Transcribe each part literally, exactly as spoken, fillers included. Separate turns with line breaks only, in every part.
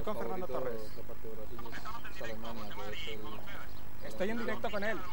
Estoy con Fernando Torres.
La parte de Brasil es, es Alemania, que es el...
Estoy en directo con él.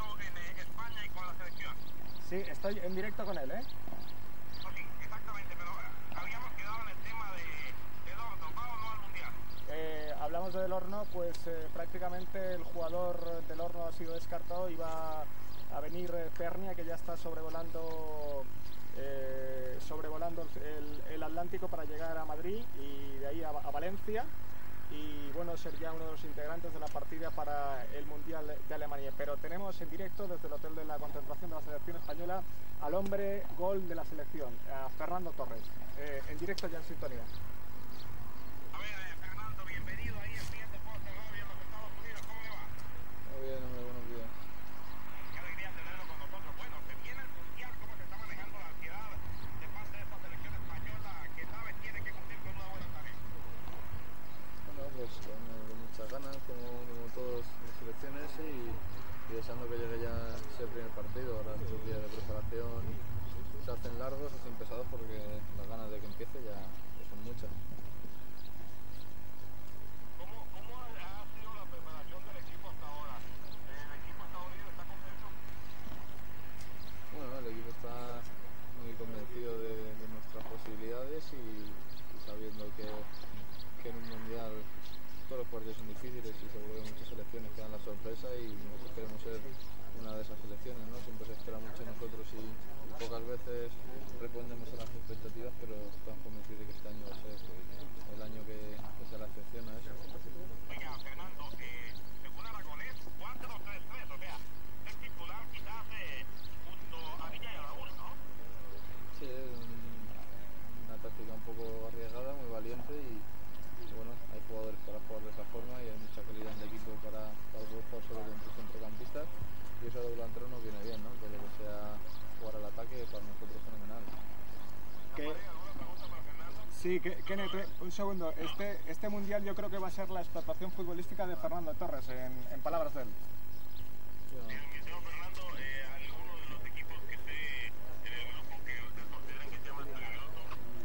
Sí, estoy en directo con él, ¿eh?
Pues sí, exactamente, pero habíamos quedado en el tema de, del Horno. ¿Va o no al Mundial?
Eh, hablamos del Horno, pues eh, prácticamente el jugador del Horno ha sido descartado y va a venir eh, Pernia, que ya está sobrevolando eh, sobrevolando el, el Atlántico para llegar a Madrid y de ahí a, a Valencia, y bueno, ser ya uno de los integrantes de la partida para el Mundial de Alemania. Pero tenemos en directo desde el hotel de la concentración de la selección española al hombre gol de la selección, a Fernando Torres, eh, en directo ya en sintonía.
A ver, eh, Fernando, bienvenido ahí en Fiat Deportes Radio en los Estados Unidos. ¿Cómo le va?
Muy bien, hombre, buenos días.
Qué alegría tenerlo con nosotros. Bueno, se viene el Mundial. ¿Cómo se está manejando la ansiedad de parte de esta selección española que sabe tiene que cumplir con una buena tarea?
Bueno, pues con, con muchas ganas, como, como todas las selecciones, y, y deseando que llegue ya ese primer partido. Ahora estos días de preparación se hacen largos, se hacen pesados, porque las ganas de que empiece ya, ya son muchas.
¿Cómo, cómo ha, ha sido la preparación del equipo hasta ahora? ¿El equipo estadounidense está contento?
Bueno, el equipo está muy convencido de, de nuestras posibilidades y, y sabiendo que, que en un mundial todos los partidos son difíciles y seguro que muchas selecciones que dan la sorpresa, y nosotros queremos ser una de esas selecciones, ¿no? Siempre se espera mucho de nosotros y, y pocas veces respondemos a las expectativas, pero estamos convencidos de que este año va a ser el año que, que sea la excepción a eso.
Oiga, Fernando, eh, según Aragonés, cuatro tres tres, o sea, es titular quizás eh, junto a Villa y a Raúl, ¿no?
Sí, es un- una táctica un poco arriesgada, muy valiente, y, y bueno, hay jugadores para jugar de esa forma y hay mucha calidad en el equipo para, para poder jugar solo con tres centrocampistas, y eso de delantero nos viene bien, ¿no? Todo lo que sea jugar al ataque para nosotros es fenomenal.
Que,
¿Alguna pregunta para Fernando?
sí, que, Kenneth, eh, un segundo. Este, este mundial yo creo que va a ser la explotación futbolística de Fernando Torres, en, en palabras de él.
Sí, no,
Señor Fernando, eh, ¿alguno de los equipos que esté en el grupo que usted considera que sea más peligroso?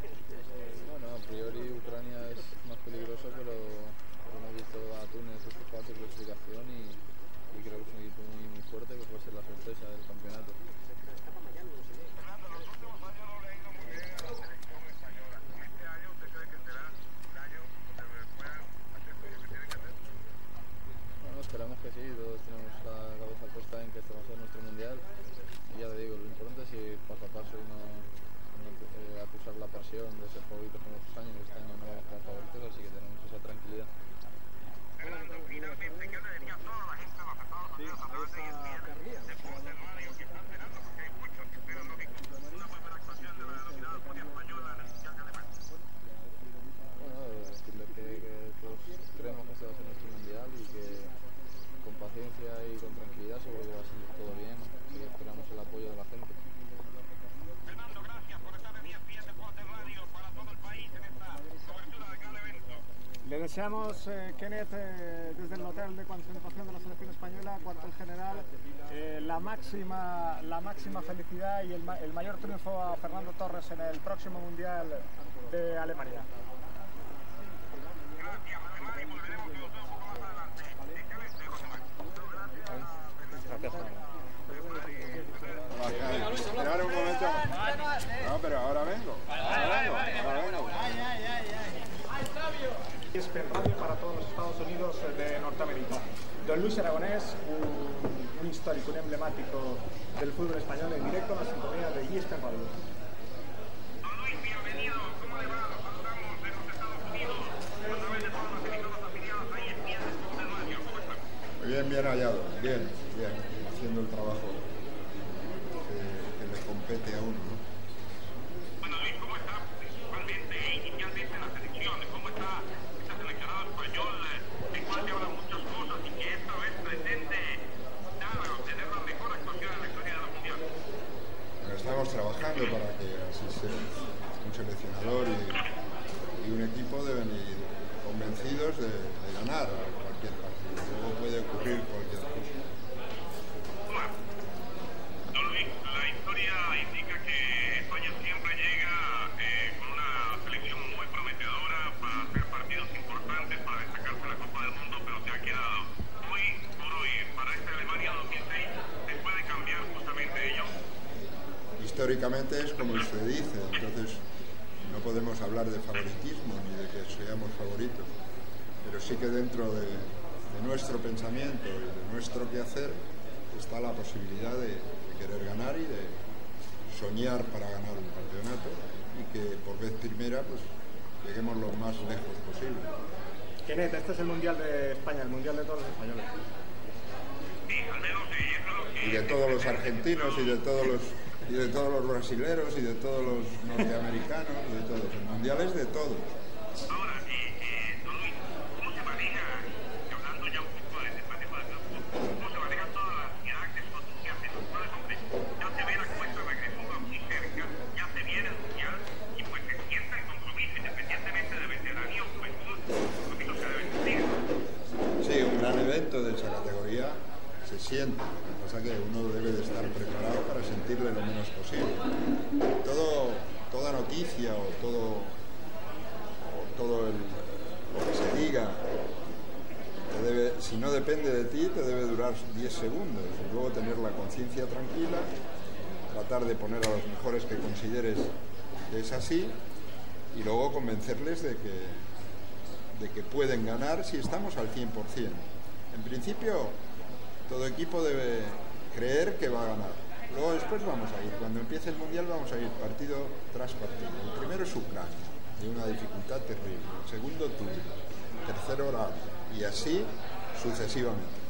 Bueno, a priori Ucrania es más peligroso, pero, pero hemos visto a Túnez en su fase de clasificación y, y creo que es un equipo muy, muy fuerte que puede ser la sorpresa del campeonato.
Fernando, en los últimos años no le ha ido muy bien a la selección española. ¿Este año usted cree que será un año donde puedan hacer todo lo que tienen que hacer?
Bueno, esperamos que sí, todos tenemos la cabeza puesta en que este va a ser nuestro mundial, y ya le digo, lo importante es ir paso a paso y no, no eh, acusar la pasión de ser favoritos como otros años. Este año no vamos a ser favoritos, así que tenemos esa tranquilidad.
Fernando, finalmente, ¿qué le diría a toda la gente de los Estados Unidos a través de E S P N, Deportes Radio, que están esperando? Porque hay muchos que esperan, lógico, una muy buena actuación de la denominada Furia Española en el Mundial de Alemania.
Bueno, decirles que, que todos creemos que este va a ser nuestro mundial y que con paciencia y con tranquilidad seguro que va a salir todo bien, y esperamos el apoyo de la gente.
Fernando, gracias por estar en E S P N Deportes Radio para todo el país en esta cobertura del gran evento.
Le deseamos, eh, Kenneth, eh, desde el hotel de concentración de la selección española, cuartel general, eh, la máxima la máxima felicidad y el, ma el mayor triunfo a Fernando Torres en el próximo Mundial de Alemania.
Gracias, además, y volveremos con usted un poco más adelante. Excelente, José Manuel.
Gracias. Esperar un momento. No, pero ahora vengo. Ahora vengo. Ahora vengo.
Es Radio para todos los Estados Unidos de Norteamérica. Don Luis Aragonés, un, un histórico, un emblemático del fútbol español, en directo a la sintonía de E S P N Radio.
Don Luis, bienvenido. ¿Cómo le va? Lo saludamos de los Estados Unidos a través de todas las emisoras afiliadas a E S P N Deportes Radio. ¿Cómo está?
Muy bien, bien hallado. Bien, bien. Haciendo el trabajo que, que le compete a uno, ¿no?
Bueno, Luis, ¿cómo está principalmente inicialmente en la selección? ¿Cómo está este seleccionado español? En cual se hablan muchas cosas y que esta vez pretende dar o tener la mejor actuación en la historia de la Mundial.
Bueno, estamos trabajando para que así sea. Un seleccionador y, y un equipo deben ir convencidos de, de ganar cualquier partido. Luego puede ocurrir cualquier cosa.
Don Luis, la historia indica que pasado. Hoy por hoy, para esta Alemania dos mil seis, ¿se puede cambiar justamente ello?
Históricamente es como usted dice, entonces no podemos hablar de favoritismo ni de que seamos favoritos, pero sí que dentro de, de nuestro pensamiento y de nuestro quehacer está la posibilidad de, de querer ganar y de soñar para ganar un campeonato y que por vez primera pues lleguemos lo más lejos posible.
Kenneth, este es el Mundial de España, el Mundial de todos los españoles.
Sí, al menos sí, eso es lo que...
Y de todos los argentinos y de todos los y de todos los brasileros y de todos los norteamericanos y de todos. El Mundial es de todos.
Ahora, eh, eh, don Luis, ¿cómo se maneja, hablando ya un poco del manejo del grupo, cómo se manejan todas las edades que hacen los jugadores? Hombre, ya se ve la cuesta de regreso muy cerca, ya se viene el Mundial y pues se sienta el compromiso, independientemente de veteranía o juventud, el compromiso se debe sentir.
Sí, un gran evento de esa categoría se siente. Lo que pasa es que uno debe de estar preparado para sentirle lo menos posible. Todo, toda noticia o todo, o todo el, lo que se diga, te debe, si no depende de ti, te debe durar diez segundos. Y luego tener la conciencia tranquila, tratar de poner a los mejores que consideres que es así y luego convencerles de que, de que pueden ganar si estamos al cien por cien. En principio, todo equipo debe creer que va a ganar. Luego después vamos a ir, cuando empiece el Mundial vamos a ir partido tras partido. El primero es Ucrania, de una dificultad terrible. El segundo Túnez, el tercero Arabia, y así sucesivamente.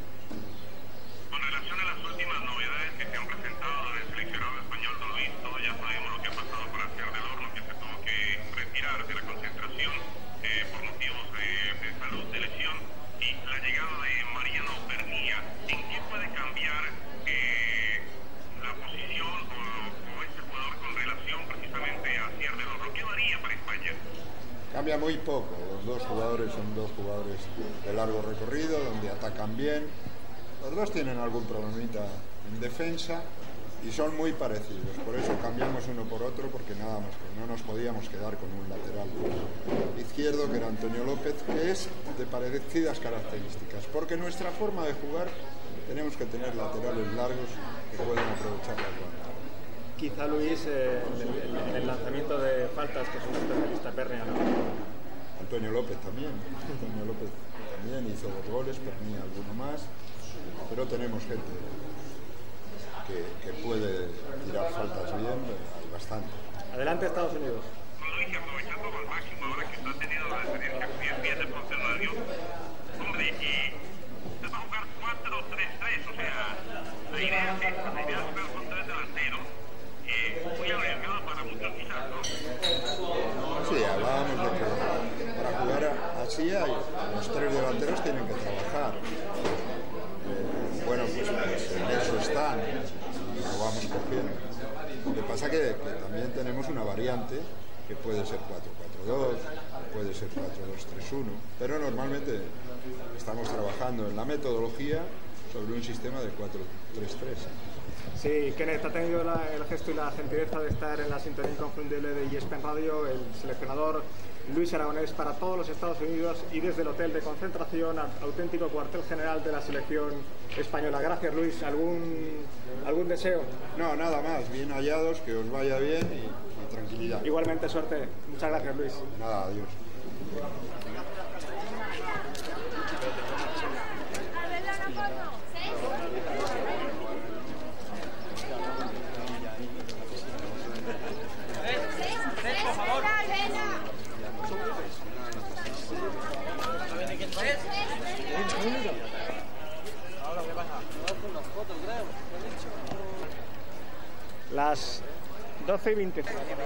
Con relación a las últimas novedades que se han presentado del seleccionado español, don Luis, todos ya sabemos lo que ha pasado para Asier del Horno, que se tuvo que retirar de la concentración eh, por motivos de, de salud, de lesión, y la llegada de Mariano Pernía. ¿En qué puede cambiar eh, la posición o, o este jugador con relación precisamente a Asier del Horno? ¿Qué varía para España?
Cambia muy poco, los dos jugadores son dos jugadores de largo recorrido, donde atacan bien, los dos tienen algún problemita en defensa y son muy parecidos, por eso cambiamos uno por otro, porque nada más, no nos podíamos quedar con un lateral izquierdo que era Antonio López, que es de parecidas características, porque nuestra forma de jugar tenemos que tener laterales largos que puedan aprovechar las bandas.
Quizá Luis, eh, en, el, en el lanzamiento de faltas, que es un especialista Pernía, ¿no?
Antonio López también, Antonio López también hizo dos goles, Pernía alguno más, pero tenemos gente que, que puede tirar faltas bien, hay bastante.
Adelante Estados Unidos.
Don Luis, aprovechando al máximo ahora que usted ha tenido la experiencia que bien bien de funcionario, hombre, eh, usted va a jugar cuatro tres tres, o sea, la idea es esta, la idea es jugar con tres delanteros, eh, muy arriesgado para muchos quizás, ¿no?
Sí, hablábamos de que para jugar así hay, los tres delanteros tienen que trabajar. Eh, bueno, pues, pues en eso están, lo vamos cogiendo. Lo que pasa que, que también tenemos una variante que puede ser cuatro cuatro dos, puede ser cuatro dos tres uno, pero normalmente estamos trabajando en la metodología sobre un sistema de cuatro tres tres.
Sí, Kenneth ha tenido la, el gesto y la gentileza de estar en la sintonía inconfundible de E S P N Radio, el seleccionador Luis Aragonés para todos los Estados Unidos y desde el hotel de concentración, auténtico cuartel general de la selección española. Gracias, Luis. ¿Algún, algún deseo?
No, nada más. Bien hallados, que os vaya bien y, y tranquilidad.
Igualmente, suerte. Muchas gracias, Luis.
Nada, adiós.
Las doce y veinte.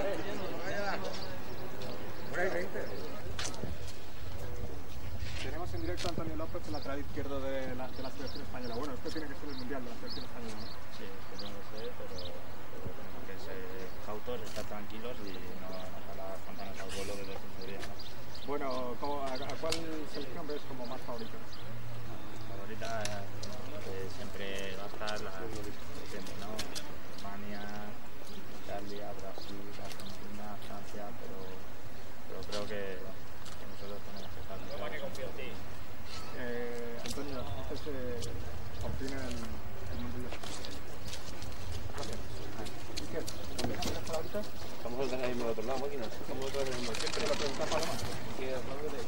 Tenemos en directo a Antonio López, el lateral izquierdo de la, de la selección española. Bueno, esto tiene que ser el mundial de la selección española, ¿no?
Sí, esto no lo sé, pero, pero tenemos que ser cautos, estar tranquilos y no dejar las campanas al vuelo desde su seguridad, ¿no?
Bueno, ¿cómo, a, ¿a cuál selección ves como más favorito?
Favorita eh, siempre va a estar la siempre, ¿no? Alemania, Italia, Brasil, Argentina, Francia, pero, pero creo que, que nosotros tenemos que estar.
Eh, Antonio. entonces eh, por fin el, el mundo. Gracias. ¿Y qué? ¿Tienes por ahorita?
Estamos otra vez mismo del otro lado, máquina. Estamos otra vez mismo.
Siempre lo preguntas para más.
Que hablando de...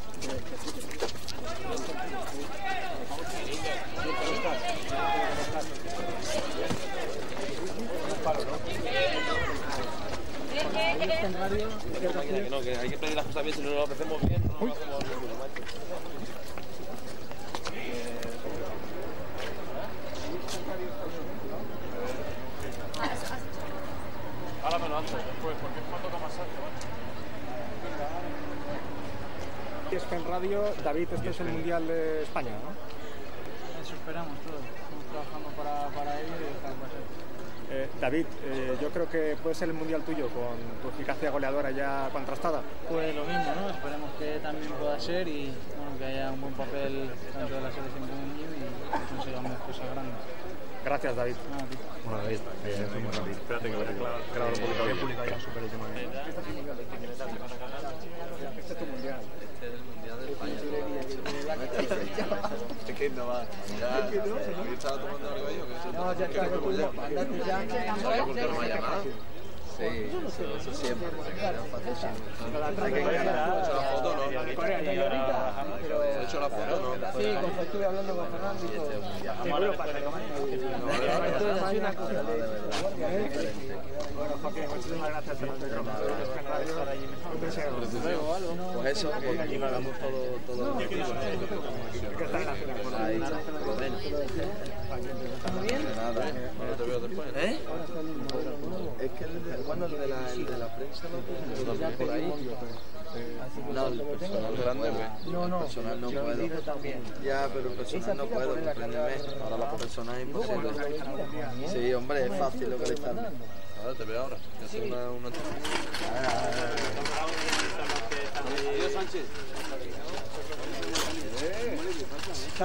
Que no, que hay que pedir las cosas bien, si no lo hacemos bien, no lo hacemos bien. Ahora me lo haces después, porque es cuando tomas algo.
Y Espen Radio, David, este es el Mundial de España, ¿no?
Eso esperamos todos. Estamos trabajando para, para ello y está pasando.
Eh, David, eh, yo creo que puede ser el Mundial tuyo con tu eficacia goleadora ya contrastada.
Pues lo mismo, ¿no? Esperemos que también pueda ser y bueno, que haya un buen papel tanto de la selección femenina y que consigamos cosas grandes.
Gracias, David.
No, a ti.
Bueno, David, eh, somos David. Espérate que veré, claro, claro, lo publicado. He publicado ya súper el tema de...
Este es tu Mundial.
Este es el Mundial de España.
Es que no va. Mira, yo estaba tomando algo ahí, ¿o qué?
No, ya está, yo ya. ¿Sabes por qué no me ha llamado? Sí, eso, eso siempre. Hay que enganar. ¿He hecho la foto, no? ¿He hecho la foto, no?
Sí, como estuve hablando con Fernando y todo. Entonces, así una cosa.
Bueno, Joaquín, muchísimas gracias por el micrófono. Un deseo.
Pues eso, que hagamos todo, todo lo que
Que está en la final.
ahí, por lo menos. De nada, no te veo después. ¿Eh? Es que el de, bueno, el de la, el de la prensa lo tengo por ahí. No, el personal grande, pues.
No, no,
El personal no puedo.
también.
Ya, pero el personal no puedo, compréndeme. Ahora la personal es imposible. Sí, hombre, es fácil localizarme. Ahora te veo ahora. Yo soy una... una... Adiós, Sánchez.